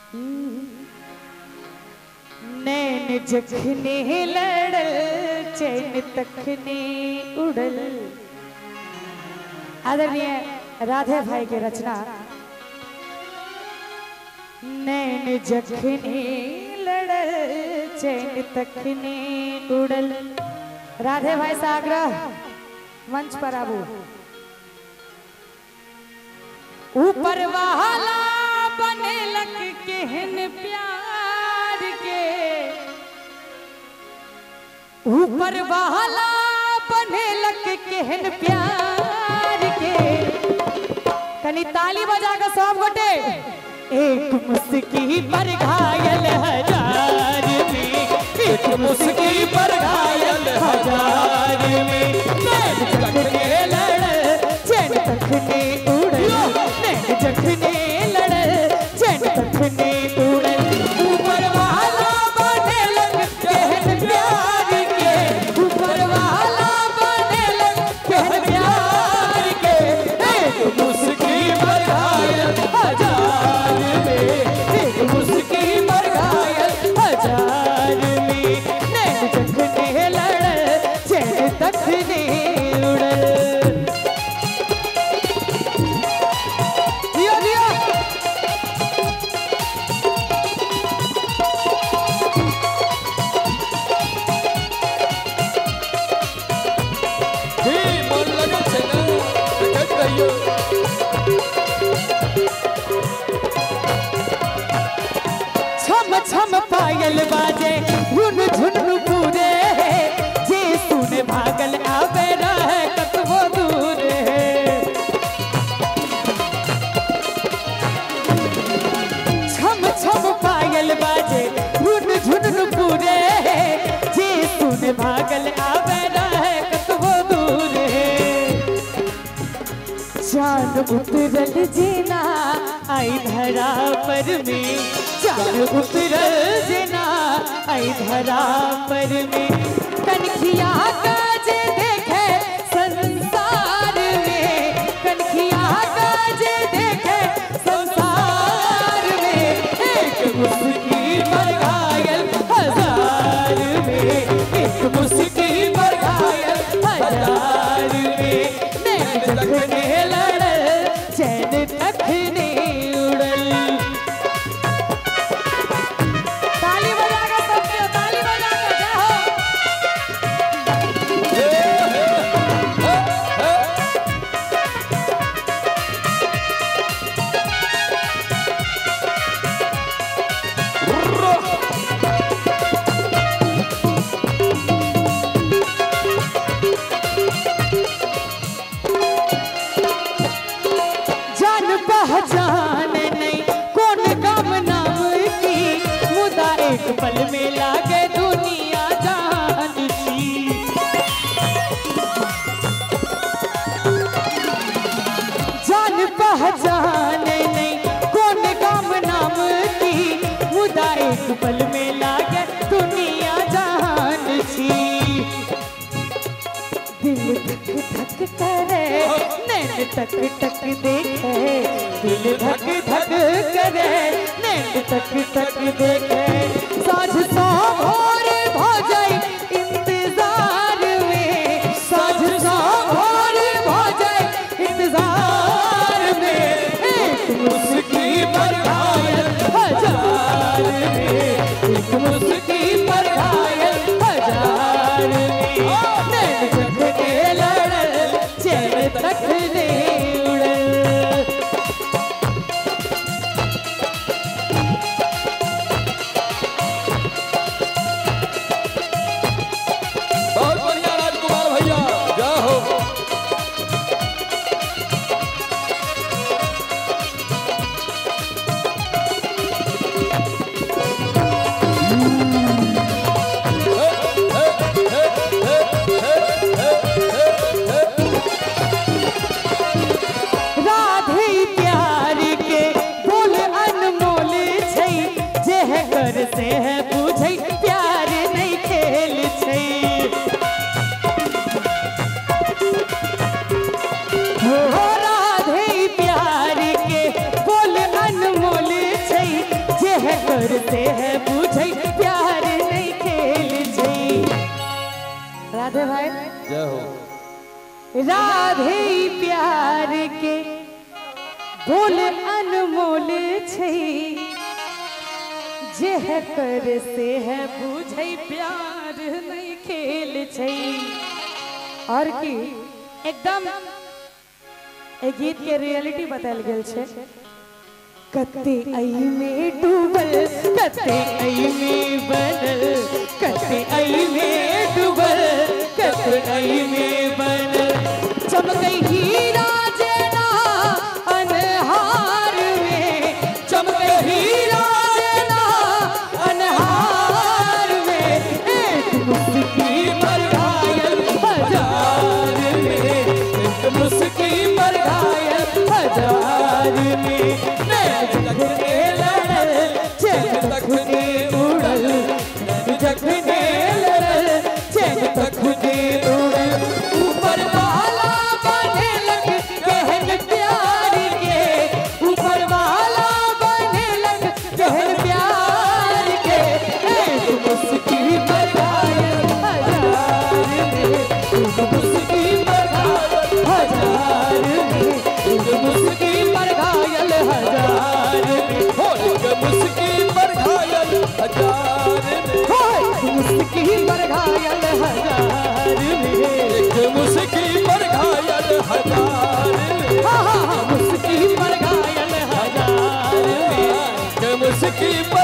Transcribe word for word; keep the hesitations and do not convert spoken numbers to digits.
नैन जखने लड़ल चैन तखने उड़ल। आदरणीय राधे भाई की रचना। नैन जखने लड़ल चैन तखने उड़ल। राधे भाई से आग्रह, मंच पर आबू। ऊपर वाला बनेलक केहन प्यार के, ऊपर वाला बनेलक केहन प्यार के। कनी ताली बजा के सब गोटे। एक मुस्की पर घायल हजार में, एक मुस्की पर घायल हजार में। नैन जखने लड़ल चैन तखने उड़ल, नैन जखने लड़ल चैन तखने उड़ल। ऊपर वाला बनेलक केहन प्यार के, ऊपर वाला बनेलक केहन प्यार के। एक मुस्की पर घायल हजार में, एक मुस्की पर घायल हजार में। नैन जखने लड़ल चैन तखने उड़ल। दिया दिया छम छम पायल बाजे झुन झुन पूरे। जे सुन भागल आवे रहे कतबो दूर। छम छम पायल बाजे झुन झुन पूरे। जे सुन भागल आवे रहे कतबो दूर। चांद उतरल जीना आई धरा पर में, चांद उतरल जीना आई धरा पर में। कनखिया काजे देखे संसार में, कनखिया काजे देखे संसार में। एक मुस्की पर घायल हजार में, एक मुस्की पर घायल हजार में। नैन जखने लड़ल चैन तखने उड़ल। ताली बजा के सबके, ताली बजा के जाओ। जान पहचान नहीं कौन गम नाम की, मुदा एक पल में लागे दुनिया जान सी। जान पहचान नहीं कौन गम नाम की, मुदा एक पल में लागे दुनिया जान सी। दिल धक धक करे नैन तक तक देखे, दिल धक धक करे नैन तक तक देखे। साझ सौ भोर हो जाए इंतजार में, साझ सौ भोर हो जाए इंतजार में। एक मुस्की पर घायल हजार में, एक मुस्की पर घायल हजार में। नैन जखने लड़ल चैन तखने उड़ल। कर से है बुझे प्यार नहीं खेल छै। राधे भाई जय हो। राधे प्यार के बोल अनमोल छै, जे है कर से है बुझे प्यार नहीं खेल छै। और की एकदम एक गीत के रियलिटी बताल गेल छै। कते आई में डूबल कते आई में बनल, कते आई में डूबल कते आई में बनल, चमकै हीरा जेना अनहार में, चमकै हीरा जेना अनहार में, एक मुस्की पर घायल हजार में, एक मुस्की पर घायल हजार में, जखने लड़ल चैन तखने उड़ल, जखने लड़ल चैन तखने उड़ल, ऊपर वाला बने लग बहन प्यार के, ऊपर वाला बने लग बहन प्यार के, एक मुस्की पर घायल हजार में, एक मुस्की पर घायल हजार में, एक मुस्की पर घायल हजार में, हो एक मुस्की पर घायल हजार में, हो एक मुस्की पर घायल हजार में, एक मुस्की पर घायल हजार में, हाँ हाँ हाँ मुस्की पर घायल हजार में, एक मुस्की